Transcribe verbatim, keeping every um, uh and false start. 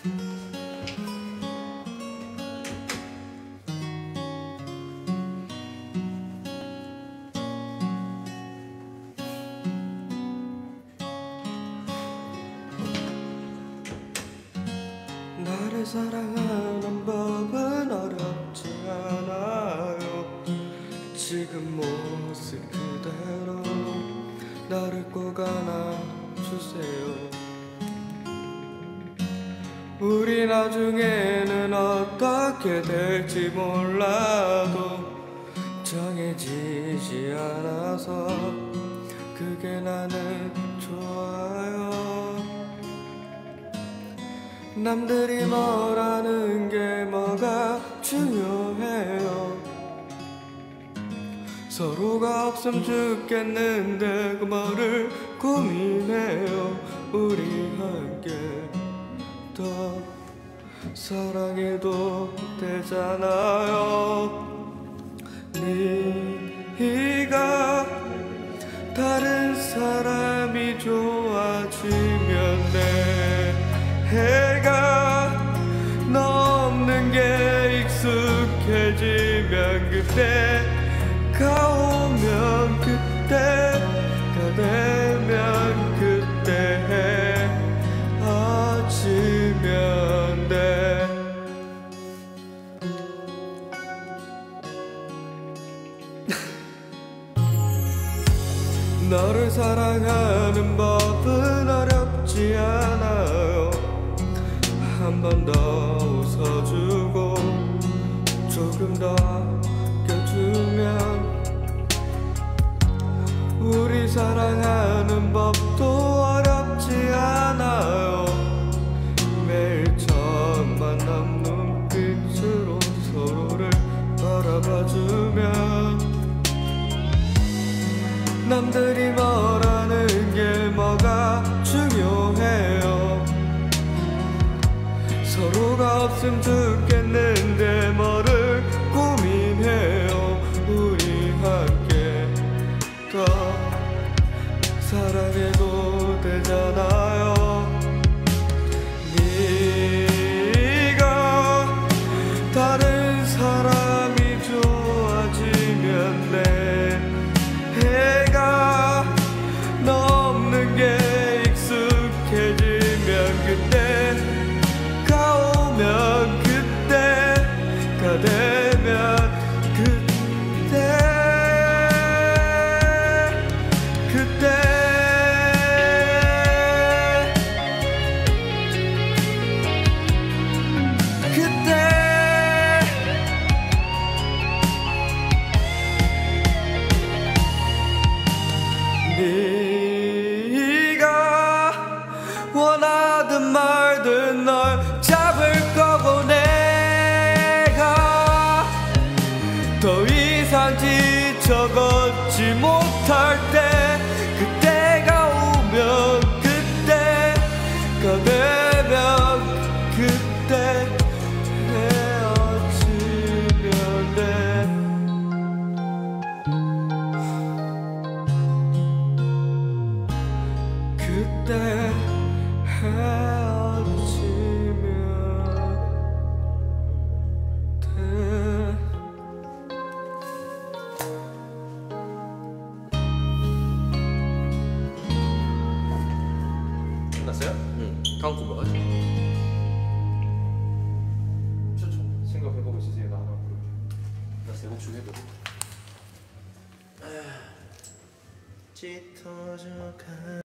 나를 사랑하는 법은 어렵지 않아요. 지금 모습 그대로 나를 꼭 안아주세요. 우리 나중에는 어떻게 될지 몰라도 정해지지 않아서 그게 나는 좋아요. 남들이 뭐라는 게 뭐가 중요해요. 서로가 없음 죽겠는데 그 뭐를 고민해요. 우리 함께 더 사랑해도 되잖아요. 네가 다른 사람이 좋아지면 내 해가 너 없는 게 익숙해지면 그때가 오면 그때가 되면 그때 헤어지면 돼. 너를 사랑하는 법은 어렵지 않아요. 한 번 더 웃어주고 조금 더 껴주면 우리 사랑하는 법도 어렵지 않아요. 매일 처음 만난 눈빛으로 서로를 바라봐주면 남들이 뭐라는 게 뭐가 중요해요. 서로가 없음 죽겠는데 뭐를 고민해요. 우리 함께 더 사랑해도 되잖아요. 네가 다른 사람이 좋아지면 내 해가 너 없는 게 익숙해지면 그때 오면 그때가 되면 그때 그때 그때 네가 원하든 말든 널 잡을 거고 내가 더 이상 지쳐 걷지 못할 때 그때가 오면 그때가 되면 그때 헤어지면 돼. 그때 헤어지면 돼. 끝났어요? 응. 다음 곡 뭐가지? 생각해보고 있으세요? 나 하나 부를게. 나 세 곡 중에 해도 짙어져 가